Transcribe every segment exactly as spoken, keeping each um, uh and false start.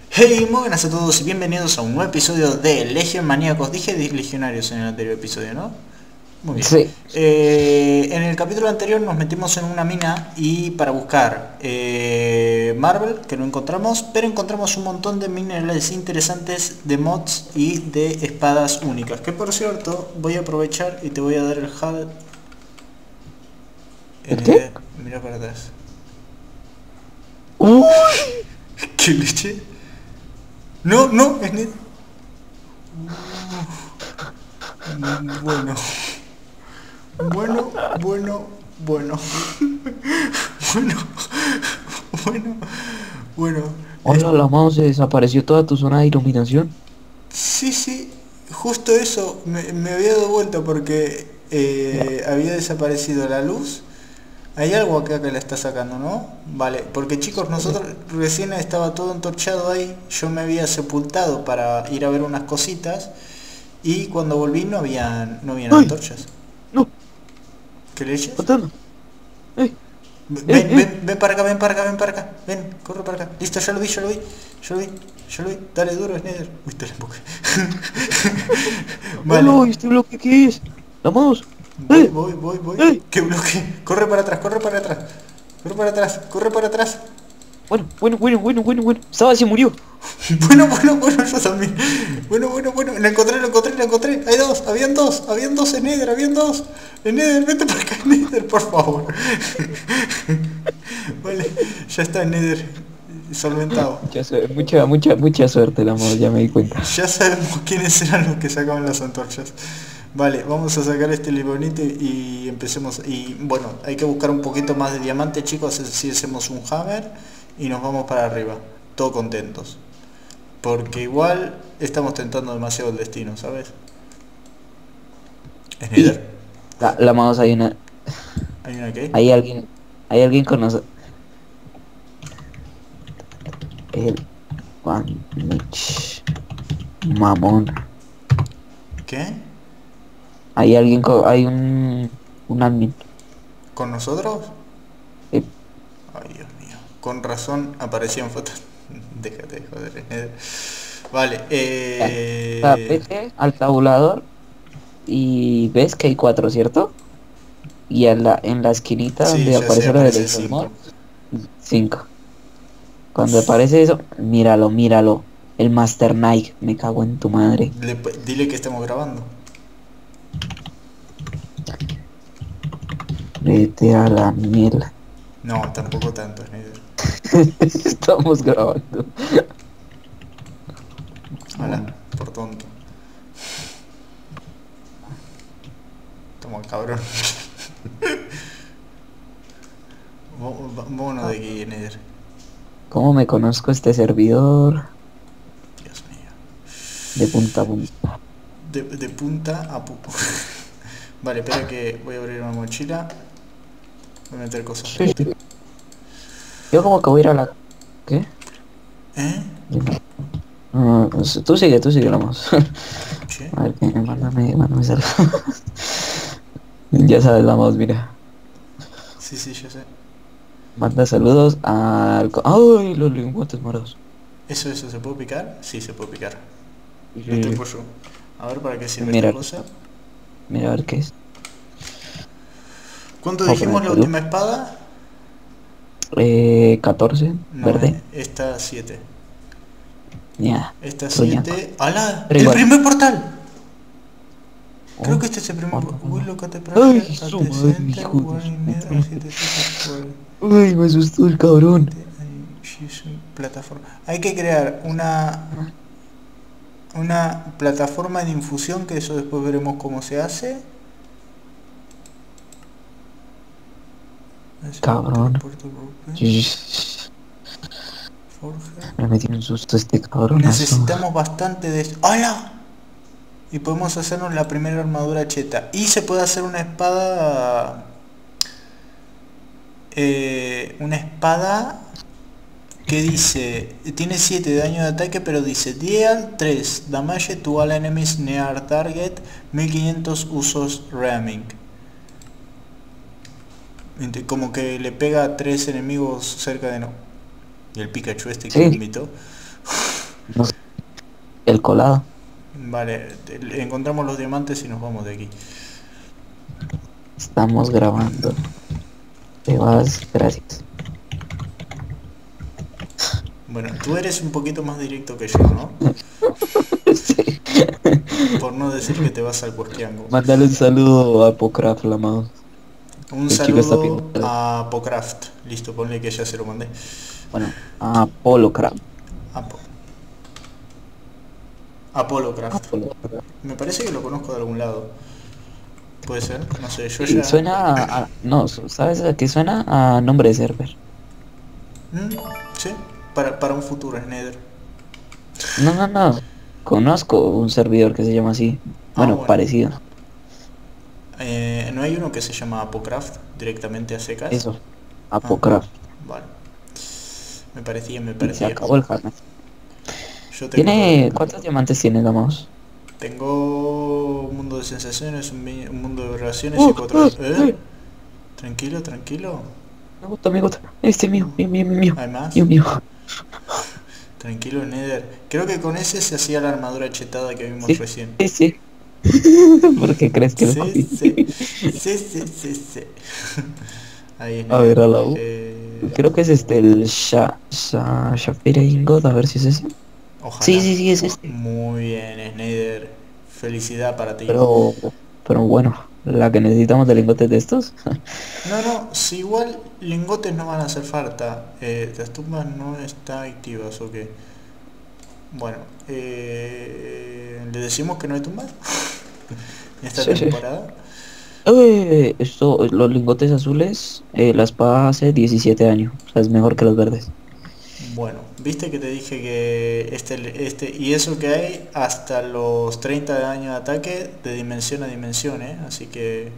Hey, muy buenas a todos y bienvenidos a un nuevo episodio de Legion Maníacos. Dije de Legionarios en el anterior episodio, ¿no? Muy bien. Sí. Eh, en el capítulo anterior nos metimos en una mina y para buscar eh, Marvel, que no encontramos, pero encontramos un montón de minerales interesantes, de mods y de espadas únicas. Que por cierto, voy a aprovechar y te voy a dar el H U D. ¿El En qué? el, mira para atrás. Uy, ¿Qué leche? No, no, es net. Bueno. Bueno, bueno, bueno. Bueno, bueno, bueno. Es- hola, la mouse se desapareció toda tu zona de iluminación. sí, sí, justo eso. Me, me había dado vuelta porque Mira, eh, había desaparecido la luz. Hay algo acá que la está sacando, ¿no? Vale, porque chicos, nosotros recién estaba todo entorchado ahí. Yo me había sepultado para ir a ver unas cositas. Y cuando volví no habían, no habían ¡ay! antorchas. No, ¿Qué leches? fantasma. ¡Eh! ¡Eh! Ven, ¡Eh! ven, ven para acá, ven para acá, ven para acá. Ven, corre para acá. Listo, ya lo vi, ya lo vi. Ya lo vi, ya lo vi. Dale duro, Snyder. Uy, te la emboqué. Vale. ¡Hola! ¿Este bloque qué es? ¡La mouse! Voy, ¡Eh! voy, voy, voy. ¡Eh! ¿Qué bloque? Corre para atrás, corre para atrás. Corre para atrás, corre para atrás. Bueno, bueno, bueno, bueno, bueno, bueno. Estaba, se murió. Bueno, bueno, bueno, yo también. Bueno, bueno, bueno. La encontré, la encontré, la encontré. Hay dos, habían dos, habían dos Snyder, habían dos. Snyder, vete para acá, Snyder, por favor. Vale, ya está Nether solventado. Mucha, suerte, mucha, mucha, mucha suerte la mouse, ya me di cuenta. Ya sabemos quiénes eran los que sacaban las antorchas. Vale, vamos a sacar este libonito y empecemos. Y bueno, hay que buscar un poquito más de diamante, chicos. Así hacemos un hammer y nos vamos para arriba. Todos contentos. Porque igual estamos tentando demasiado el destino, ¿sabes? ¿Es Y Nether? la, la mouse, hay una, ¿Hay una qué? hay alguien, hay alguien con nosotros. El Juan Mich, mamón. ¿Qué? Hay alguien con, hay un, un admin. ¿Con nosotros? Eh, Ay, Dios mío. Con razón aparecían fotos. Déjate de joder, Nether. Vale, Ya. O sea, eh... vete al tabulador y ves que hay cuatro, ¿cierto? Y en la, en la esquinita sí, donde ya sé, aparece lo de aparecen Laser cinco. Mode, cinco. Cuando aparece eso, míralo, míralo. El Master Knight, me cago en tu madre. Le- dile que estamos grabando. Vete a la miel. No, tampoco tanto, Snyder. Estamos grabando. Hala, Bueno, por tonto. Toma, cabrón. Vá- vá- Vámonos de aquí, Snyder. ¿cómo me conozco este servidor? Dios mío. De punta a punta. De, de punta a pu... Vale, espera que voy a abrir una mochila. Voy a meter cosas Sí, dentro. sí. Yo como que voy a ir a la... ¿Qué? ¿Eh? No, pues, tú sigue, tú sigue, vamos. ¿Qué? A ver, que mándame, mándame saludos. Ya sabes, vamos, mira. Sí, sí, yo sé. Manda saludos al... co- ¡Ay, los lingotes morados! ¿Eso, eso se puede picar? Sí, se puede picar. Lo Sí. tengo yo. A ver para qué sirve esta Mira, cosa. mira a ver qué es. ¿Cuánto Vamos a poner dijimos la salud. última espada? Eh, catorce, No, verde. eh, esta siete. Ya, Esta truñaco. siete. ¡Hala! Pero ¡El igual. primer portal! Creo Oh, que este es el primer oh, portal. no, Will no. look at the ¡Ay, project at su the madre, center, hijo de su warning puta mirror, madre! siete siete. ¡Ay, me asustó el cabrón! Plataforma. Hay que crear una una plataforma de infusión, que eso después veremos cómo se hace. Cabrón. Forja. Me metí un susto este cabronazo. Necesitamos bastante de... ¡Hala! Y podemos hacernos la primera armadura cheta. Y se puede hacer una espada... Eh, una espada que dice... Tiene siete de daño de ataque, pero dice Deal tres damage to all enemies near target, mil quinientos usos ramming. Como que le pega a tres enemigos cerca de no. Y el Pikachu este que Sí, invitó. No sé, el colado. Vale, te- encontramos los diamantes y nos vamos de aquí. Estamos grabando. Te vas, gracias. Bueno, tú eres un poquito más directo que yo, ¿no? Sí. Por no decir que te vas al Cuesquiango. Mándale un saludo a Pocraft, la mouse. Un El chico está pidiendo. saludo a Pocraft. Listo, ponle que ya se lo mandé. Bueno, a Polocraft. Apo- Apollo Craft. Apolocraft. Me parece que lo conozco de algún lado. Puede ser, no sé, yo Sí, ya... suena a, a- no, ¿sabes a qué suena? A nombre de server. Mm, sí, para, para un futuro es Nether. No, no, no. Conozco un servidor que se llama así. Ah, Bueno, bueno. parecido. Eh, ¿no hay uno que se llama Apocraft directamente a secas? Eso. Ah, Apocraft. vale. Me parecía, me Y se parecía. acabó el Harness. Yo tengo todavía. ¿Tiene... ¿Cuántos diamantes tiene la mouse? Tengo un mundo de sensaciones, un, mi- un mundo de relaciones y ¡Uh! cuatro... ¡Uh! ¿Eh? ¡Uh! Tranquilo, tranquilo. Me gusta, me gusta. Este mío, mío, mío, mío, mío. ¿Hay más? Mío, mío. Tranquilo, Nether. Creo que con ese se hacía la armadura chetada que vimos Sí, recién. sí, sí. ¿Por qué crees que lo Sí, cogí? sí. Sí, sí, sí, sí. Ahí es A ver, Nether. a la U. Eh, Creo que es este, el Sha... Sha... Shafira Ingot, a ver si es ese. Sí, ojalá. sí, sí, es este. Muy bien, Snyder. Felicidad para ti. Pero... Pero bueno, la que necesitamos de lingotes de estos. No, no, si igual lingotes no van a hacer falta. Eh, las tumbas no están activas, ¿o qué? Bueno, eh, ¿le decimos que no hay tumbas en esta Sí, sí. temporada? Eh, esto, los lingotes azules, eh, la espada hace diecisiete años. O sea, es mejor que los verdes. Bueno, viste que te dije que este, este y eso que hay hasta los treinta de daño de ataque de dimensión a dimensión, ¿eh? Así que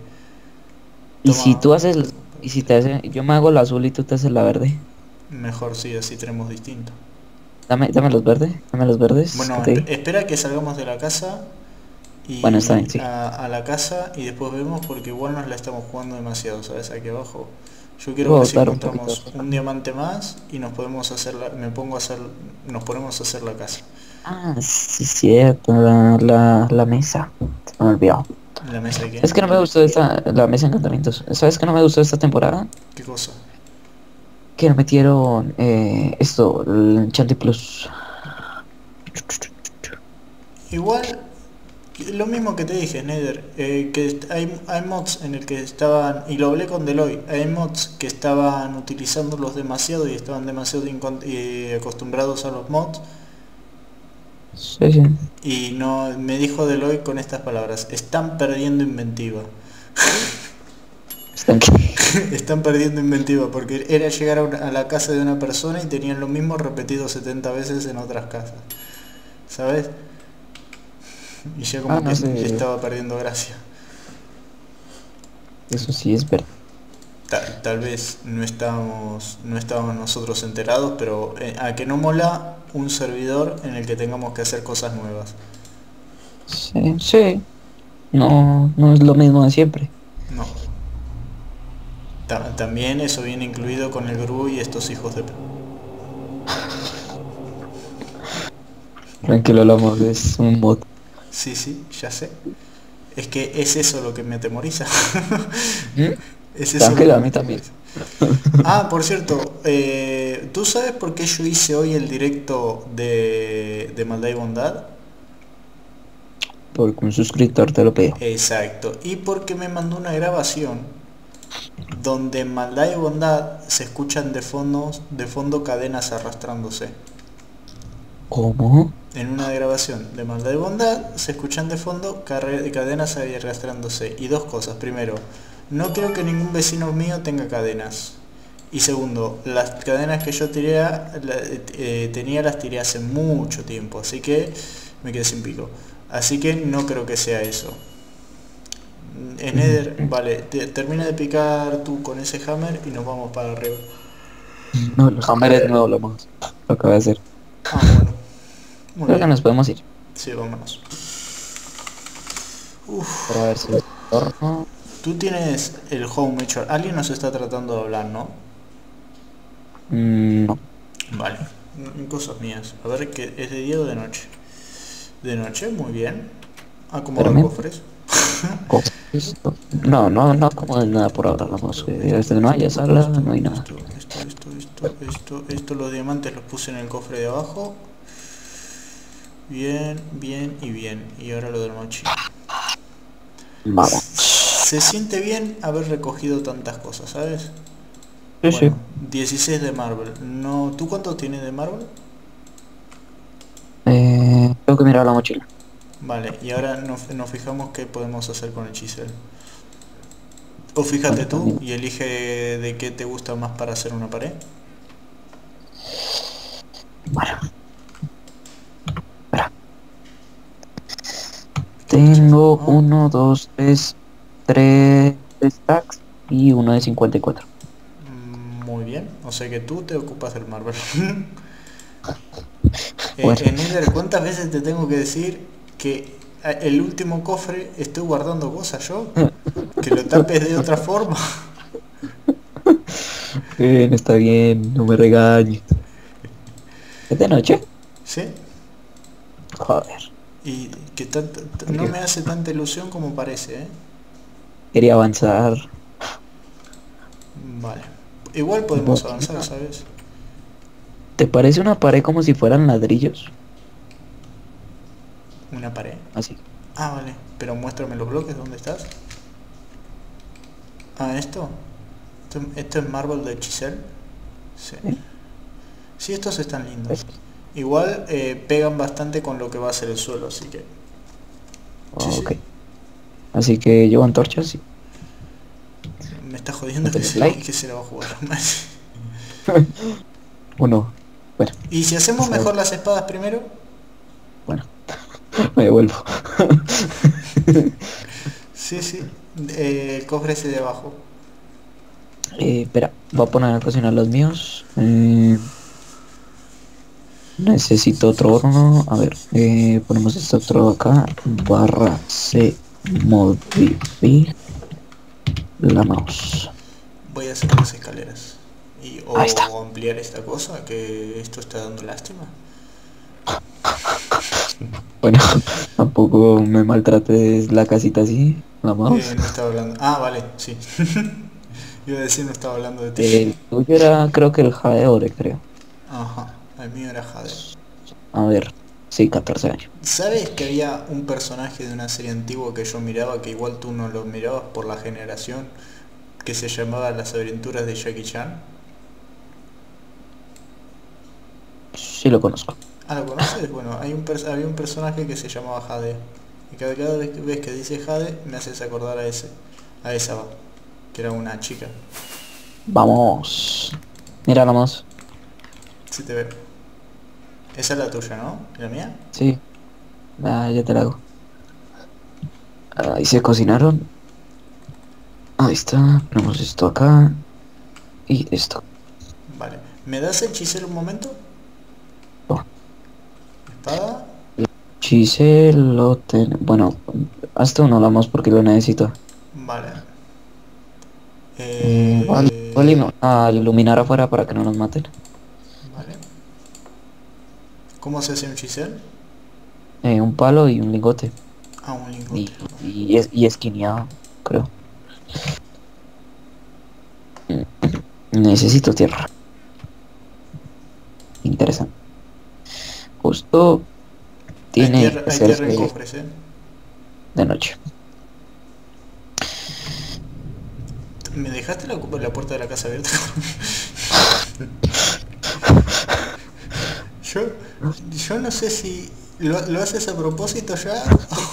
Y si toma tú haces... Y si te hace... Yo me hago la azul y tú te haces la verde. mejor, sí, así tenemos distinto. Dame, dame los verdes. Dame los verdes que Bueno, te esp- di. espera que salgamos de la casa Bueno, está bien, y sí. a, a la casa y después vemos porque igual nos la estamos jugando demasiado, ¿sabes? Aquí abajo. Yo Yo quiero voy a ver si botar un poquito. encontramos un diamante más y nos podemos hacer la, me pongo a hacer, nos ponemos a hacer la casa. Ah, sí, cierto, la, la, la mesa. Se me ha olvidado. ¿La mesa de qué? Es que no me gustó esta, la mesa de encantamientos. ¿Sabes que no me gustó esta temporada? ¿Qué cosa? Que no metieron eh, esto, el Enchanted Plus. Igual, lo mismo que te dije, Nether, eh, que est- hay, hay mods en el que estaban, y lo hablé con Deloy, hay mods que estaban utilizándolos demasiado y estaban demasiado incon- eh, acostumbrados a los mods. Sí, sí. Y no, me dijo Deloy con estas palabras, están perdiendo inventiva. Están aquí. Están perdiendo inventiva porque era llegar a, una- a la casa de una persona y tenían lo mismo repetido setenta veces en otras casas. ¿Sabes? Y ya como Ah, que no sé. estaba perdiendo gracia. Eso sí es verdad. Ta- tal vez no estábamos, no estábamos nosotros enterados, pero eh, a que no mola un servidor en el que tengamos que hacer cosas nuevas. Sí, sí. No, no es lo mismo de siempre. No. Ta- también eso viene incluido con el Gru y estos hijos de... p- Tranquilo, lo amor, es un mod. Sí, sí, ya sé. Es que es eso lo que me atemoriza. ¿Mm? Es eso lo que Tranquilo, a me mí también. atemoriza. Ah, por cierto, eh, ¿tú sabes por qué yo hice hoy el directo de, de Maldad y Bondad? Porque un suscriptor te lo pidió. Exacto. Y porque me mandó una grabación donde en Maldad y Bondad se escuchan de fondo, de fondo cadenas arrastrándose. ¿Cómo? En una grabación de Maldad y Bondad se escuchan de fondo carre- cadenas arrastrándose. Y dos cosas. Primero, no creo que ningún vecino mío tenga cadenas. Y segundo, las cadenas que yo tiré, la- eh, tenía las tiré hace mucho tiempo. Así que me quedé sin pico. Así que no creo que sea eso. En Nether, vale, te- termina de picar tú con ese hammer y nos vamos para arriba. No, el hammer es nuevo, lo más. Lo acabo de hacer. Ah, bueno. Muy Creo que bien. nos podemos ir. Sí, vámonos. Uf, Para ver si el horno. tú tienes el home hecho. Alguien nos está tratando de hablar, ¿no? Mm, no. Vale. en cosas mías. A ver, ¿qué es de día o de noche? De noche, muy bien. Acomoda Espérame. cofres. Cofres. No, no, no acomodes nada por ahora, vamos. Esto, Eh, esto, desde no haya esto, sala, esto, no hay nada. esto, esto, esto, esto, esto, esto, los diamantes los puse en el cofre de abajo. Bien, bien y bien. Y ahora lo del mochila. Vamos. Se siente bien haber recogido tantas cosas, ¿sabes? Sí, sí. Bueno, dieciséis de Marvel. No, ¿tú cuánto tienes de Marvel? Eh, tengo que mirar la mochila. Vale, y ahora nos, nos fijamos qué podemos hacer con el chisel. O fíjate Bueno, tú también. y elige de qué te gusta más para hacer una pared. Bueno, espera. ¿Qué pasa? Tengo ¿No? uno, dos, tres, tres stacks y uno de cincuenta y cuatro. Mm, muy bien, o sea que tú te ocupas del Marvel. eh, Bueno, en Nether, ¿cuántas veces te tengo que decir que eh, el último cofre estoy guardando cosas yo? Que lo tapes de otra forma. bien, está bien, no me regañes. ¿Es de noche? ¿Sí? Joder, Y que tant- no quería, me hace tanta ilusión como parece, ¿eh? quería avanzar. Vale. Igual podemos avanzar, Mochila. ¿sabes? ¿Te parece una pared como si fueran ladrillos? Una pared. Así. Ah, vale. Pero muéstrame los bloques, ¿dónde estás? Ah, ¿esto? ¿Esto, esto es Marvel de Chisel? Sí. ¿Eh? Sí, estos están lindos. ¿Ves? Igual eh, pegan bastante con lo que va a ser el suelo, así que... Sí, sí. Ok. Así que llevo antorchas y Me está no jodiendo que tenés se, like. que se la va a jugar. Uno. Bueno, ¿Y si hacemos está bien. mejor las espadas primero? Bueno, me devuelvo. Sí, sí. Eh, el cofre ese de abajo. Eh, espera, voy a poner a cocinar los míos. Eh, necesito otro horno. A ver, eh, ponemos este otro acá. Barra C modifica la mouse. Voy a hacer las escaleras. Y, Ahí está. o ampliar esta cosa, que esto está dando lástima. Bueno, tampoco me maltrates la casita así, la Eh, mouse. no estaba hablando... Ah, vale, sí. Iba a decir no estaba hablando de ti. El tuyo era, creo que el Jade Ore, creo. Ajá, el mío era Jade. A ver, sí, catorce años. ¿Sabes que había un personaje de una serie antigua que yo miraba, que igual tú no lo mirabas por la generación, que se llamaba Las aventuras de Jackie Chan? Sí lo conozco. Ah, ¿lo conoces? Bueno, hay un pers- había un personaje que se llamaba Jade. Y cada, cada vez que ves que dice Jade, me haces acordar a ese, a esa, va, que era una chica. Vamos. Mira la mouse. Si te veo. Esa es la tuya, ¿no? ¿Y la mía? Sí, ah, ya te la hago. Ahí se cocinaron. Ahí está. Ponemos esto acá. Y esto. Vale. ¿Me das el chisel un momento? Toma. Espada. Chisel lo ten... Bueno, hasta uno la mouse porque lo necesito. Vale. Eh, voy a, voy a Eh, ilu- a iluminar afuera para que no nos maten. vale. ¿Cómo se hace un chisel? Eh, un palo y un lingote. Ah, un lingote. Y, y, es, y esquineado, creo. Mm, Necesito tierra. Interesante. Justo Hay tiene tierra, que hay tierra en hacerse cofres, ¿eh? de noche. ¿Me dejaste la, la puerta de la casa abierta? yo, yo no sé si lo, lo haces a propósito ya.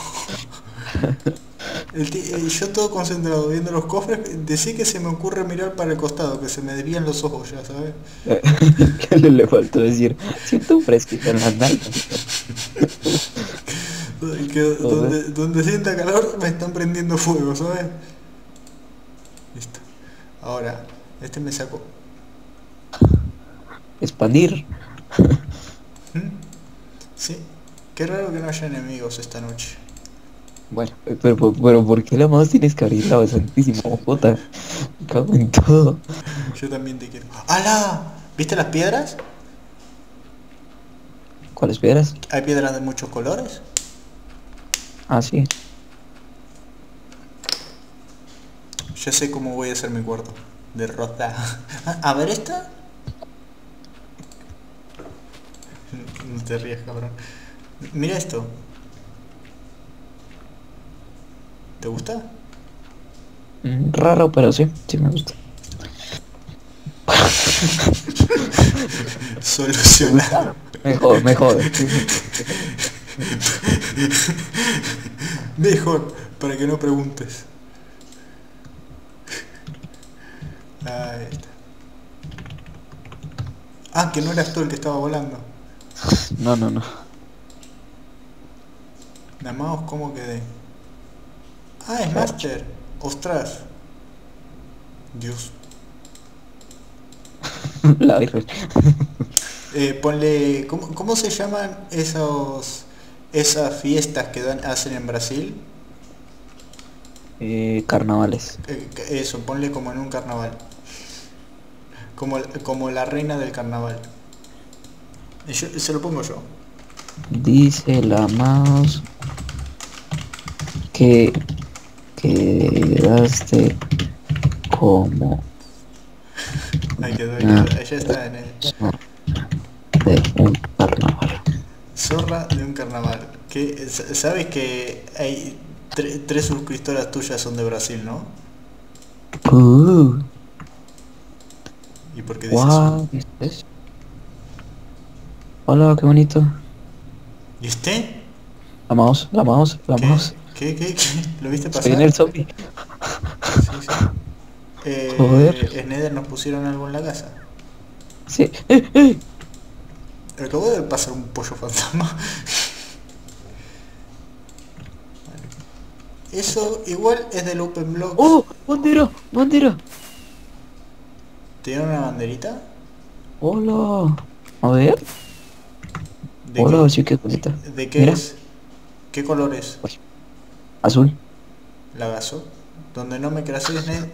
El ti- eh, yo todo concentrado viendo los cofres, decí que se me ocurre mirar para el costado, que se me desvían los ojos ya, ¿sabes? ¿Qué le, le faltó decir? Siento un fresquito en las nalgas. Y que Joder. donde, donde sienta calor me están prendiendo fuego, ¿sabes? Listo. Ahora, este me sacó. Expandir. ¿Mm? Sí. Qué raro que no haya enemigos esta noche. Bueno, pero, pero, pero ¿por qué la mouse tienes que abrirla bastantísimo, jota? Me cago en todo. Yo también te quiero. ¡Hala! ¿Viste las piedras? ¿Cuáles piedras? Hay piedras de muchos colores. Ah, sí. Ya sé cómo voy a hacer mi cuarto. De rosa. A ver esta. No te rías, cabrón. Mira esto. ¿Te gusta? Mm, raro, pero sí, sí me gusta. Solucionado. Mejor, mejor. Mejor, para que no preguntes. Ahí está. Ah, que no eras tú el que estaba volando. No, no, no. La mouse, ¿cómo quedé? Ah, es Master. Ostras. Dios. La Virgen. Eh, ponle... ¿cómo, ¿Cómo se llaman esos... esas fiestas que dan, hacen en Brasil? Eh, carnavales. Eh, eso, ponle como en un carnaval. Como, como la reina del carnaval. Y yo- se lo pongo yo. Dice la mouse que quedaste como Ahí quedó, ahí una quedó. Allá está en el... zorra de un carnaval. Zorra de un carnaval. Que, ¿sabes que hay tre- tres suscriptoras tuyas son de Brasil, no? Uh, ¿Y por qué dices un? guau, ¿qué es eso? Hola, qué bonito. ¿Y este? La mouse, la mouse, la ¿Qué? mouse. ¿Qué? ¿Qué? ¿Qué? ¿Lo viste Se viene el pasar? zombie. Sí, sí. Joder. Eh, Snyder nos pusieron algo en la casa. Sí. ¡Eh, eh! Acabó de pasar un pollo fantasma. Eso igual es del Open Blocks. ¡Oh! ¡Bandera! ¡Bandera! ¿Tiene una banderita? ¡Hola! A ver. ¿De Hola, qué? sí, qué bonita. ¿De qué Mira. es? ¿Qué color es? Uy, azul. Lagazo. Donde no me creas Snyder.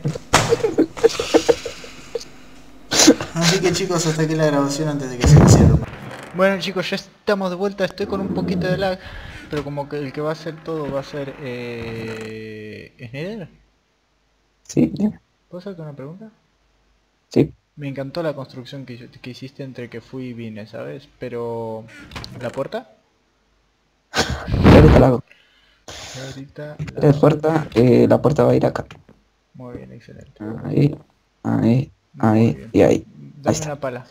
Así que chicos, hasta aquí la grabación antes de que se cierre. Bueno chicos, ya estamos de vuelta, estoy con un poquito de lag, pero como que el que va a hacer todo va a ser eh... ¿Snyder? Sí, dime. ¿Puedo hacerte una pregunta? Sí. Me encantó la construcción que, que hiciste entre que fui y vine, ¿sabes? Pero... ¿la puerta? Ya ahorita la hago. Ahorita La la... puerta, eh, la puerta va a ir acá. Muy bien, excelente. Ahí, ahí, Muy ahí bien. y ahí. Ahí Dame está. una pala.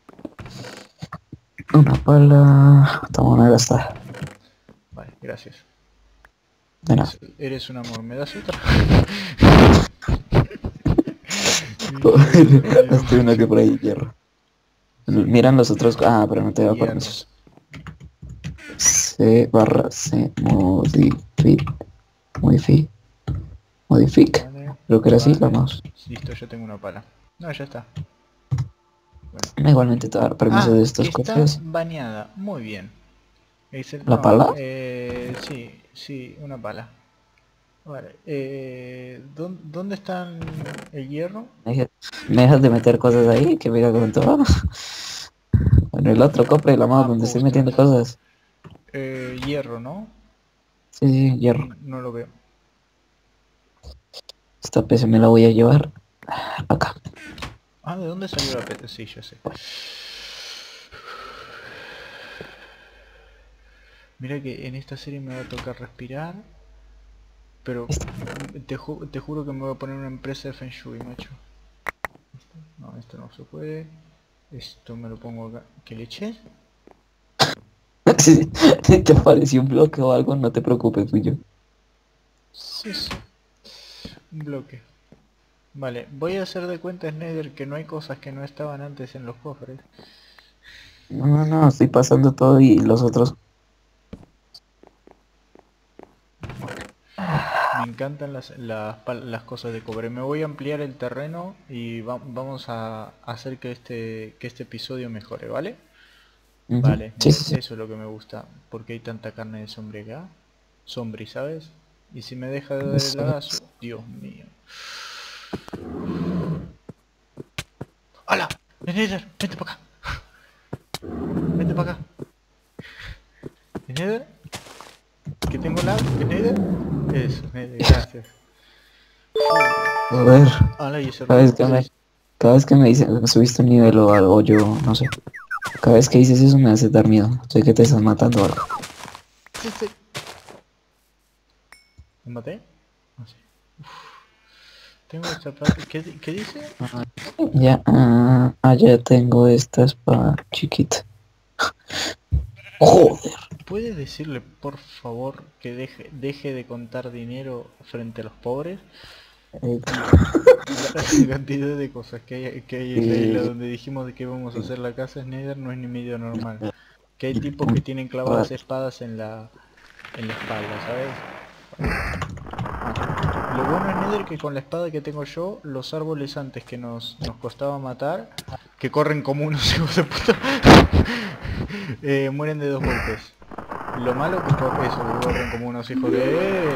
Una pala. Toma una gastada. Vale, gracias. De nada. Eres, eres un amor, ¿me das otra? Hazte una que por ahí hierro. Miran los otros. Ah, pero no te da Hierro. permisos. C barra C modific. Modific. Modific. Vale, Creo que era así la vale. mouse. Listo, ya tengo una pala. No, ya está. Bueno. Igualmente te va a dar permiso Ah, de que estas está cosas. baneada. Muy bien. Excel- ¿La no, pala? eh, sí, sí, una pala. Vale. Eh, ¿dó- ¿Dónde está el hierro? Me dejas me dejas de meter cosas ahí que me con todo. En el otro cofre de la mouse Ah, donde estoy ostras. metiendo cosas. Eh, hierro, ¿no? Sí, sí, hierro. Mm, No lo veo. Esta P C me la voy a llevar acá. Ah, ¿de dónde salió la P T? Sí, ya sé. Mira que en esta serie me va a tocar respirar. Pero te, ju te juro que me voy a poner una empresa de Feng Shui, macho. No, esto no se puede. Esto me lo pongo acá. ¿Qué leche? Si te apareció un bloque o algo, no te preocupes, fui yo. Sí, sí. Un bloque. Vale, voy a hacer de cuenta, Snyder, que no hay cosas que no estaban antes en los cofres. No, no, no, estoy pasando todo y los otros. Me encantan las, las, pal- las cosas de cobre. Me voy a ampliar el terreno y va- vamos a hacer que este, que este episodio mejore, ¿vale? Ujú. Vale, Sí, Snyder, sí, sí. eso es lo que me gusta. Porque hay tanta carne de zombie acá. Zombie, ¿sabes? Y si me deja de dar el Eso lagazo, es. Dios mío. ¡Hala! Snyder, vente para acá. Vente para acá. Nether? ¿Que tengo lag? ¿Es Nether? Eso, Nether, gracias. A ver, Hola, y ese cada vez ruido. que me, cada vez que me dicen subiste un nivel o algo, yo no sé. Cada vez que dices eso me hace dar miedo. Sé que te estás matando o algo. Sí, sí. ¿Me maté? No sé. Tengo esta parte. ¿Qué, ¿Qué dice? Ah, ya, ah, ah, ya tengo esta espada chiquita. Joder. ¿Puedes decirle, por favor, que deje, deje de contar dinero frente a los pobres? Eh, La cantidad de cosas que hay, que hay en la isla eh, donde dijimos de que íbamos a hacer la casa Snyder no es ni medio normal. eh, Que hay tipos que tienen clavadas espadas en la en la espalda, ¿sabes? Lo bueno es Nether que con la espada que tengo yo, los árboles antes que nos, nos costaba matar, que corren como unos hijos de puta, eh, mueren de dos golpes. Lo malo que por eso, que corren como unos hijos de...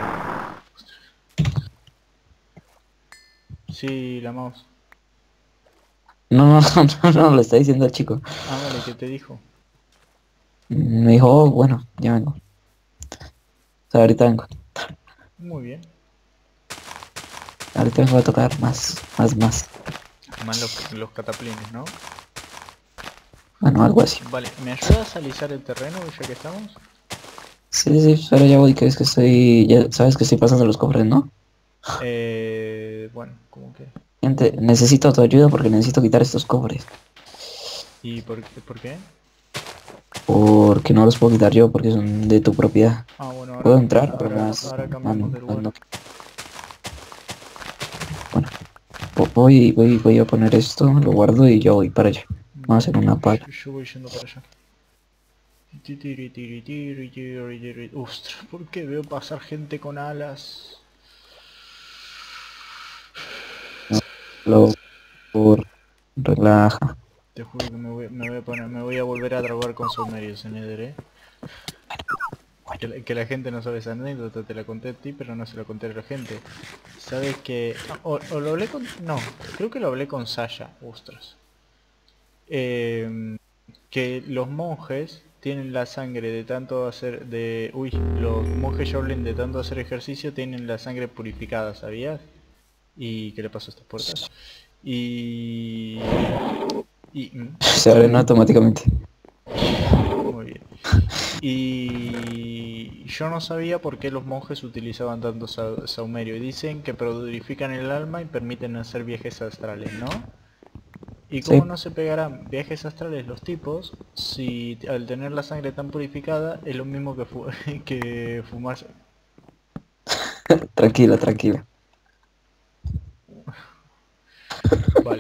Sí, la mouse. No, no, no, no, lo está diciendo el chico. Ah, vale, ¿qué te dijo? Me dijo, "Oh, bueno, ya vengo. O sea, ahorita vengo. Muy bien. Ahorita vengo a tocar más, más, más. Más los, los cataplines, ¿no? Bueno, algo así. Vale, ¿me ayudas a alisar el terreno ya que estamos? Sí, sí, pero ya voy, que es que estoy, ya sabes que estoy pasando los cofres, ¿no? Eh, bueno, como que... Gente, necesito tu ayuda porque necesito quitar estos cofres. ¿Y por, qué- por qué? Porque no los puedo quitar yo porque son de tu propiedad. Ah, bueno, ahora Puedo cambiamos, entrar, pero ahora, más... ahora más cambiamos no, de más lugar. no. Bueno, vo- voy, voy, voy a poner esto, lo guardo y yo voy para allá. Vamos a Vale, hacer una yo, pala. yo voy yendo para allá. Tiri, tiri, tiri, tiri, tiri. Ostras, ¿por qué veo pasar gente con alas? Lo por relaja. Te juro que me voy, me voy a poner, me voy a volver a drogar con saumerios en Eder, ¿eh? Que la, que la gente no sabe esa anécdota, te la conté a ti, pero no se la conté a la gente. Sabes que... O, o lo hablé con... No, creo que lo hablé con Sasha, ostras. Eh, que los monjes tienen la sangre de tanto hacer... de Uy, los monjes Shaolin de tanto hacer ejercicio tienen la sangre purificada, ¿sabías? ¿Y qué le pasó a estas puertas? Y... y mm, Se abren automáticamente. muy bien. Y yo no sabía por qué los monjes utilizaban tanto sa saumerio. Y dicen que purifican el alma y permiten hacer viajes astrales, ¿no? ¿Y Sí, cómo no se pegarán viajes astrales los tipos si al tener la sangre tan purificada es lo mismo que, fu que fumarse? tranquila, tranquila. Vale.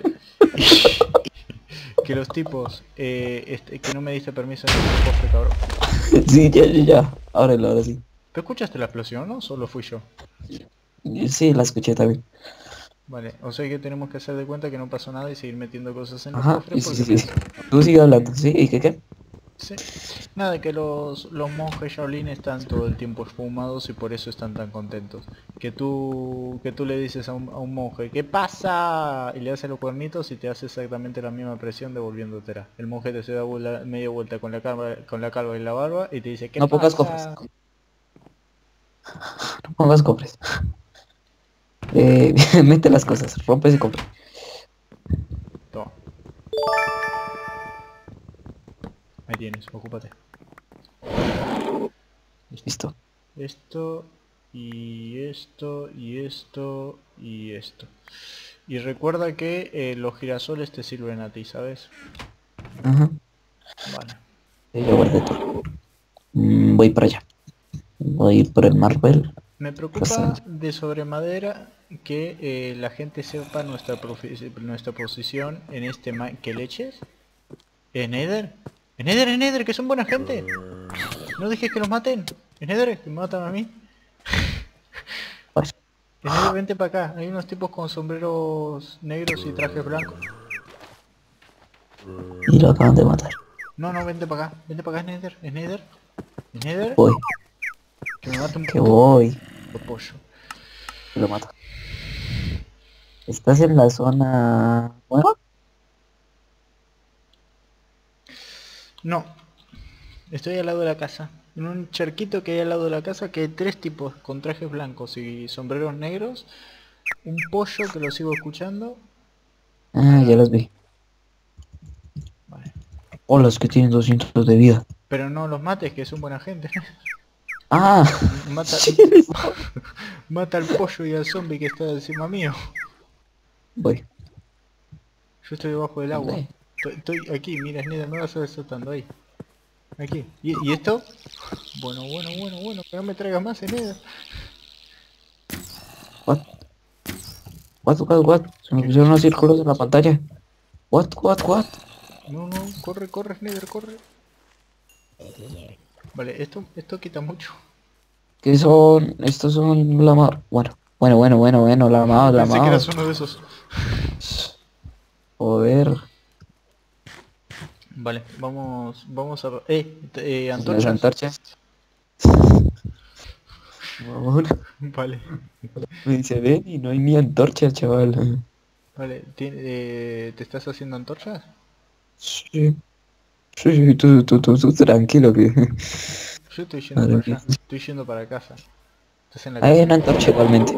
Que los tipos, eh, este, que no me diste permiso en el cofre, cabrón. Sí, ya, ya, ya. Ábrelo, ahora sí. ¿Tú escuchaste la explosión, no? ¿Solo fui yo? Sí, la escuché también. Vale, o sea que tenemos que hacer de cuenta que no pasó nada y seguir metiendo cosas en los Ajá, cofres sí, sí, porque sí, me... sí. Tú sigue hablando, ¿sí? ¿Y qué qué? Sí. Nada, que los, los monjes Shaolin están todo el tiempo esfumados y por eso están tan contentos. Que tú que tú le dices a un, a un monje, ¿qué pasa? Y le haces los cuernitos y te hace exactamente la misma presión devolviéndotela. El monje te se da vuela- media vuelta con la calva, con la calva y la barba y te dice, ¿qué No pongas cofres. pasa? No pongas cofres. Eh, mete las cosas, rompe ese cofre. Toma, ahí tienes, ocúpate. Listo. Esto y esto y esto y esto. Y recuerda que eh, los girasoles te sirven a ti, ¿sabes? Ajá. Vale. Sí, yo guardé todo. Mm, voy para allá. Voy por el Marvel. Me Pasando. preocupa de sobremanera que eh, la gente sepa nuestra profi- nuestra posición en este ma ¿Qué leches? ¿En Nether? ¿En Nether, en Nether, que son buena gente? No dejes que los maten. ¿En Nether? Que me matan a mí. Vale. En Nether, vente para acá. Hay unos tipos con sombreros negros y trajes blancos. Y lo acaban de matar. No, no, vente para acá. Vente para acá, es Nether. ¿Es Nether? ¿Es Nether? Voy, Que me mate un que puto voy. pollo. Y lo mato. ¿Estás en la zona nueva? No. Estoy al lado de la casa. En un charquito que hay al lado de la casa que hay tres tipos con trajes blancos y sombreros negros. Un pollo que lo sigo escuchando. Ah, ya Ahora, las vi. vale. Oh, las que tienen doscientos de vida. Pero no los mates, que son buena gente. Ah, Mata, sí, eres vos. mata al pollo y al zombie que está encima mío. Voy. Yo estoy debajo del agua. ¿Dónde? Estoy, estoy aquí, mira, Snida, me vas a ver saltando ahí. Aquí. ¿Y, y esto? Bueno, bueno, bueno, bueno, que no me traigas más, Snida. What? What, what, what? Se me ¿Qué pusieron cosa? unos círculos en la pantalla. What, what, what? No, no, corre, corre, Snyder, corre. Vale, esto, esto quita mucho. ¿Qué son? Estos son lamados. Bueno, bueno, bueno, bueno, bueno, lamados, Pensé que eras lamados. uno de esos. Joder. Vale, vamos, vamos a... Eh, eh, Las antorchas. antorchas. Mamón. Vale, Me dice, ven y no hay ni antorchas, chaval. vale, ¿ti- eh, ¿te estás haciendo antorchas? Sí. Sí, sí, tú, tú, tú, tú tranquilo que... Yo estoy yendo Madre para mía. allá, estoy yendo para casa. ¿Estás en la Hay casa? una antorcha igualmente.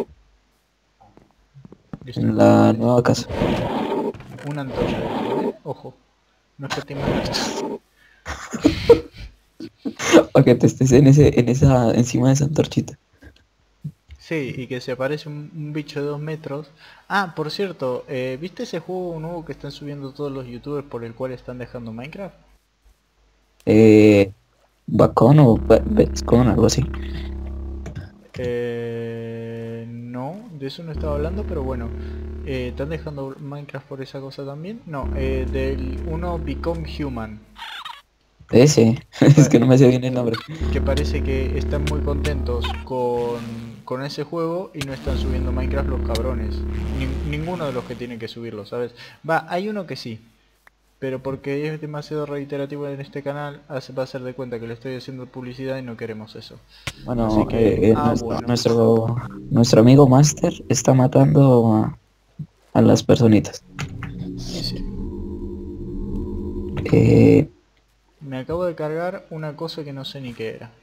Listo. En la nueva casa. Una antorcha, ¿eh? Ojo, no escatimar esto. Para que te estés en ese, en esa, encima de esa antorchita. Sí, y que se aparece un, un bicho de dos metros. Ah, por cierto, eh, ¿viste ese juego nuevo que están subiendo todos los youtubers por el cual están dejando Minecraft? Eh, Bacon o Be- Bexcon, algo así. Eh, no, de eso no estaba hablando, pero bueno. Eh, ¿Están dejando Minecraft por esa cosa también? No, eh, del uno Become Human. Ese. Que, Es pa- que no me sé bien el nombre. que parece que están muy contentos con, con ese juego y no están subiendo Minecraft los cabrones. Nin- ninguno de los que tienen que subirlo, ¿sabes? Va, hay uno que sí. Pero porque es demasiado reiterativo en este canal, hace- va a hacer de cuenta que le estoy haciendo publicidad y no queremos eso. Así Bueno, que, eh, eh, ah, nuestro, bueno. nuestro, nuestro amigo Master está matando a, a las personitas. Y sí. Eh, Me acabo de cargar una cosa que no sé ni qué era.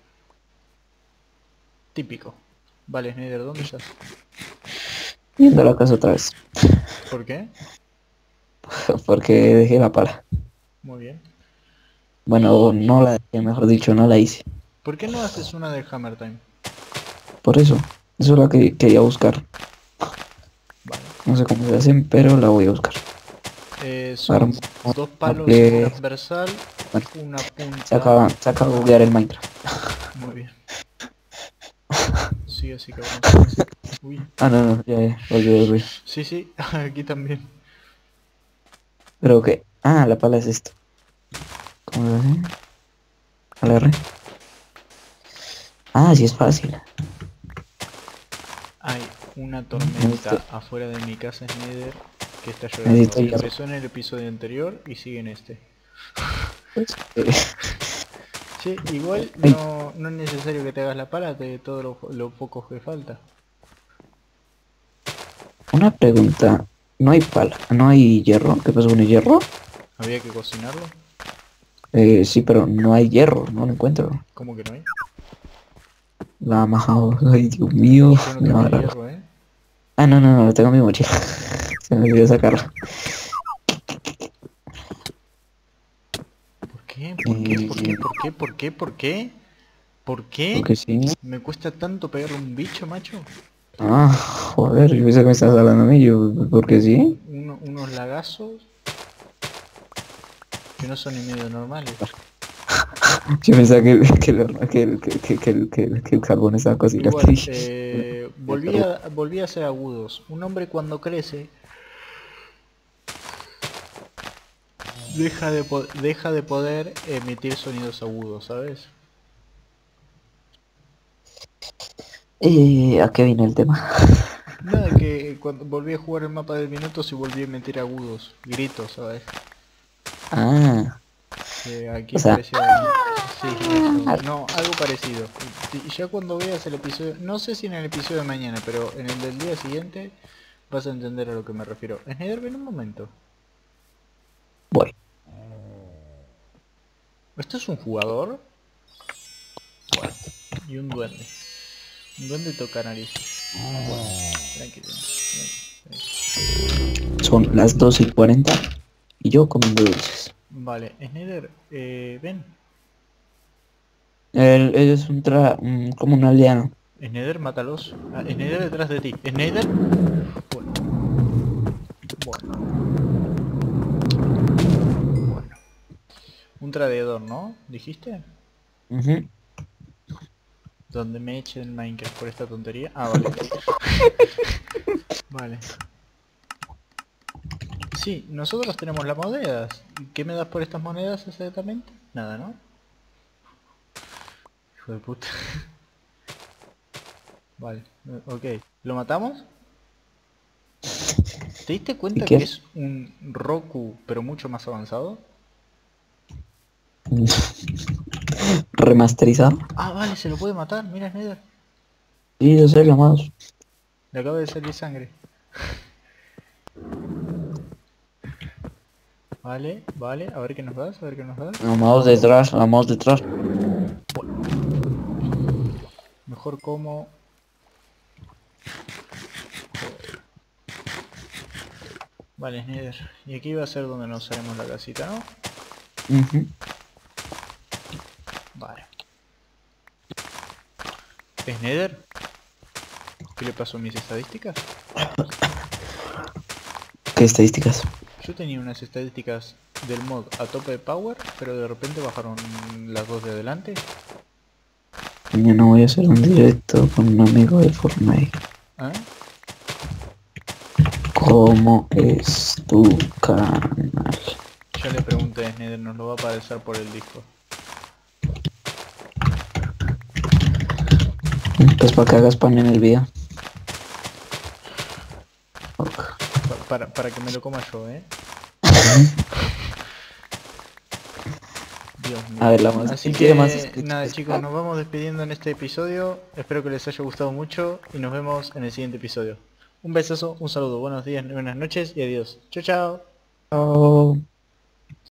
Típico. Vale, Snyder, ¿dónde estás? Yendo a la casa otra vez. ¿Por qué? Porque dejé la pala. Muy bien. Bueno, no la dejé, mejor dicho, no la hice. ¿Por qué no haces una del Hammer Time? Por eso. Eso es lo que quería buscar. Vale. No sé cómo se hacen, pero la voy a buscar. Eh, son Armo, dos palos eh, transversal, bueno, una se punta... acaba, se acaba de buguear el Minecraft. Muy bien. Sí, así que vamos. Uy. Ah, no, no, ya, ya, volvió el ruido. Sí, sí, aquí también. Pero que, ah, la pala es esto. ¿Cómo se hace? A la R. Ah, sí es fácil. Hay una tormenta Necesito- afuera de mi casa en Nether que está Necesito lloviendo. hierro. Empezó en el episodio anterior y sigue en este. Pues, eh, Sí, igual Ay. no, no es necesario que te hagas la pala de todo lo, lo poco que falta. una pregunta. No hay pala, no hay hierro. ¿Qué pasa con el hierro? ¿Había que cocinarlo? Eh, sí, pero no hay hierro, no lo encuentro. ¿Cómo que no hay? La ha majado. Ay, Dios mío. Yo no Me tengo va a dar- hierro, ¿eh? Ah, no, no, no, lo tengo en mi mochila. Se me olvidó sacarlo. ¿Por qué? ¿Por qué? ¿Por qué? ¿Por qué? ¿Por qué? ¿Por qué? ¿Por qué? Porque sí. ¿Me cuesta tanto pegarle a un bicho, macho? Ah, joder, yo pensé que me estabas hablando a mí, yo, porque sí. Uno- unos lagazos que no son ni medio normales. Yo pensaba que, el- que, el horno- que, el- que, que, que, el- que, el- que el carbón estaba cocinando. Igual, eh, volví, a, volví a ser agudos. Un hombre cuando crece deja de, po- deja de poder emitir sonidos agudos, ¿sabes? Eh, ¿a qué viene el tema? Nada, que cuando volví a jugar el mapa de minutos y volví a emitir agudos, gritos, ¿sabes? Ah, Que aquí o sea, parecía... Sí, eso. No, algo parecido. Y ya cuando veas el episodio... No sé si en el episodio de mañana, pero en el del día siguiente vas a entender a lo que me refiero. Snyder, ven un momento. voy. ¿Esto es un jugador? Y un duende. Un duende toca nariz. Bueno, tranquilo. tranquilo. Son las doce y cuarenta y yo comiendo dulces. Vale, Snyder, eh, ven. Él, él es un tra... un- como un aldeano. Snyder, mátalos. Ah, Snyder detrás de ti. Snyder. Bueno. Bueno. Bueno. Un tradeador, ¿no? ¿Dijiste? Ujú. Donde me echen Minecraft por esta tontería. Ah, vale. Vale. Sí, nosotros tenemos las monedas. ¿Qué me das por estas monedas exactamente? Nada, ¿no? Hijo de puta. Vale, eh, ok. ¿Lo matamos? ¿Te diste cuenta qué? que es un Roku, pero mucho más avanzado? Remasterizado. Ah, vale, se lo puede matar. Mira, Snyder. Sí, yo sé, lo más. Le acaba de salir sangre. Vale, vale. A ver qué nos das, a ver qué nos das. Vamos detrás, vamos detrás. Mejor como... Vale, Snyder. Y aquí va a ser donde nos haremos la casita, ¿no? Ujú. Vale. Snyder. ¿Qué le pasó a mis estadísticas? ¿Qué estadísticas? Yo tenía unas estadísticas del mod a tope de power, pero de repente bajaron las dos de adelante. Mañana voy a hacer un directo con un amigo de Fortnite. ¿Eh? ¿Cómo es tu canal? Ya le pregunté a Snyder, nos lo va a aparecer por el disco. Pues para que hagas pan en el video. Ok. Pa- para, para que me lo coma yo, ¿eh? Dios mío. A ver, la más. Así ¿Quién que, quiere más sketches? nada chicos, nos vamos despidiendo en este episodio. Espero que les haya gustado mucho y nos vemos en el siguiente episodio. Un besazo, un saludo, buenos días, buenas noches y adiós. Chao, chao. Chao.